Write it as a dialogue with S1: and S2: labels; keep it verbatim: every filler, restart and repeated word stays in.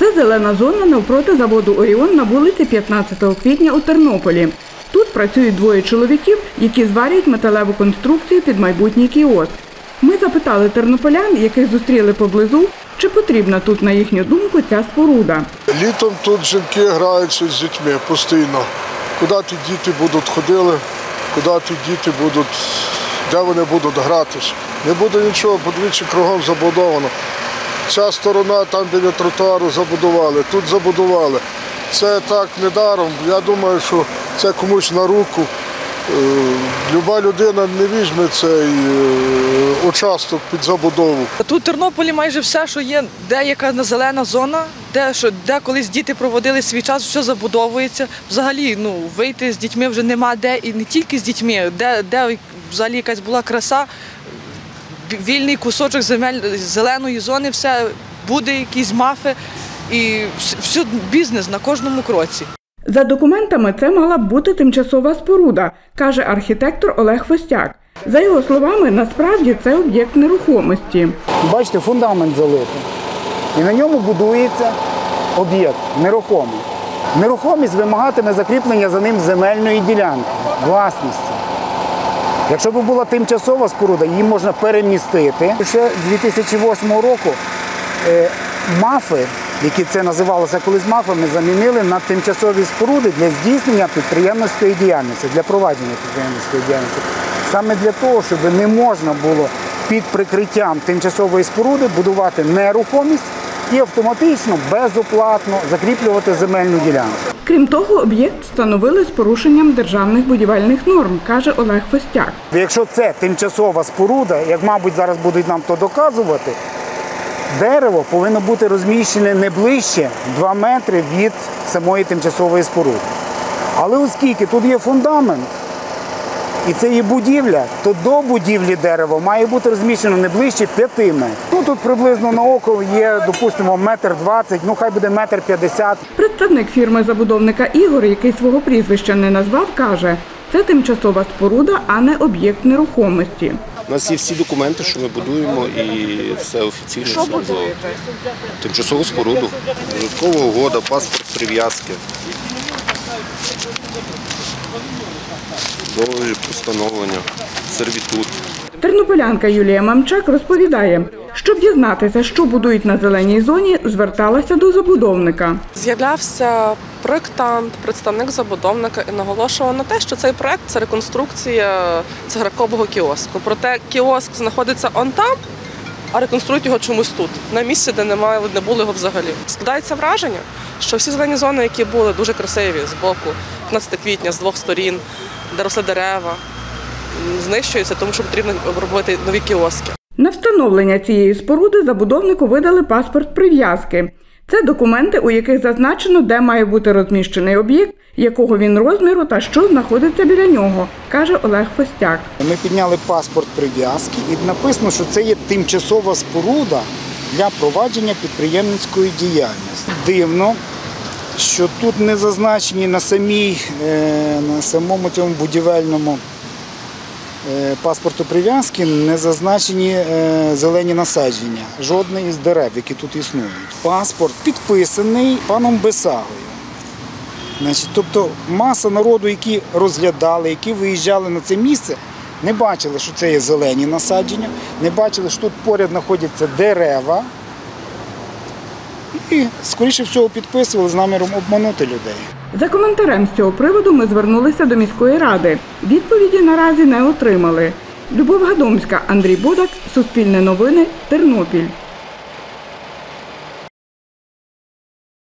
S1: Це зелена зона навпроти заводу «Оріон» на вулиці п'ятнадцятого квітня у Тернополі. Тут працюють двоє чоловіків, які зварюють металеву конструкцію під майбутній кіоск. Ми запитали тернополян, яких зустріли поблизу, чи потрібна тут, на їхню думку, ця споруда.
S2: Літом тут жінки граються з дітьми постійно. Куди ті діти будуть ходили, куди ті діти будуть, де вони будуть гратися. Не буде нічого, подивіться, кругом забудовано. Ця сторона там біля тротуару забудували, тут забудували. Це так недаром. Я думаю, що це комусь на руку. Люба людина не візьме цей участок під забудову.
S3: Тут в Тернополі майже все, що є, де яка зелена зона, де, що, де колись діти проводили свій час, все забудовується. Взагалі ну, вийти з дітьми вже нема де, і не тільки з дітьми, де, де взагалі якась була краса, вільний кусочок земель, зеленої зони, все буде, якісь мафи і все, бізнес на кожному кроці.
S1: За документами це мала б бути тимчасова споруда, каже архітектор Олег Фостяк. За його словами, насправді це об'єкт нерухомості.
S4: Бачите, фундамент залитий. І на ньому будується об'єкт нерухомий. Нерухомість вимагатиме закріплення за ним земельної ділянки, власності. Якщо б була тимчасова споруда, її можна перемістити. Ще з дві тисячі восьмого року мафи, які це називалося колись мафами, замінили на тимчасові споруди для здійснення підприємницької діяльності, для провадження підприємницької діяльності. Саме для того, щоб не можна було під прикриттям тимчасової споруди будувати нерухомість і автоматично, безоплатно закріплювати земельну ділянку.
S1: Крім того, об'єкт встановили з порушенням державних будівельних норм, каже Олег Фостяк.
S4: Якщо це тимчасова споруда, як, мабуть, зараз будуть нам то доказувати, дерево повинно бути розміщене не ближче два метри від самої тимчасової споруди. Але оскільки тут є фундамент, і це є будівля, то до будівлі дерева має бути розміщено не ближче п'яти метрів. Ну, тут приблизно на око є, допустимо, метр двадцять, ну хай буде метр п'ятдесят.
S1: Представник фірми-забудовника Ігор, який свого прізвища не назвав, каже, це тимчасова споруда, а не об'єкт нерухомості.
S5: У нас є всі документи, що ми будуємо, і все офіційно.
S3: Що будуєте?
S5: Тимчасову споруду, додаткова угода, паспорт прив'язки, договір постановлення, сервітут.
S1: Тернополянка Юлія Мамчак розповідає, щоб дізнатися, що будують на зеленій зоні, зверталася до забудовника.
S6: З'являвся проєктант, представник забудовника і наголошував на те, що цей проєкт – це реконструкція цигаркового кіоску. Проте кіоск знаходиться он там, а реконструюють його чомусь тут, на місці, де немає, не було його взагалі. Складається враження, що всі зелені зони, які були дуже красиві з боку п'ятнадцятого квітня, з двох сторін, де росли дерева, знищуються, тому що потрібно робити нові кіоски.
S1: На встановлення цієї споруди забудовнику видали паспорт прив'язки. Це документи, у яких зазначено, де має бути розміщений об'єкт, якого він розміру та що знаходиться біля нього, каже Олег Фостяк.
S4: Ми підняли паспорт прив'язки і написано, що це є тимчасова споруда для провадження підприємницької діяльності. Дивно, що тут не зазначені на, самій, на самому цьому будівельному паспорту прив'язки не зазначені зелені насадження, жодне із дерев, які тут існують. Паспорт підписаний паном Бесагою. Значить, тобто маса народу, які розглядали, які виїжджали на це місце, не бачили, що це є зелені насадження, не бачили, що тут поряд знаходяться дерева. І, скоріше всього, підписували з наміром обманути людей.
S1: За коментарем з цього приводу ми звернулися до міської ради. Відповіді наразі не отримали. Любов Гадомська, Андрій Бодак, Суспільне новини, Тернопіль.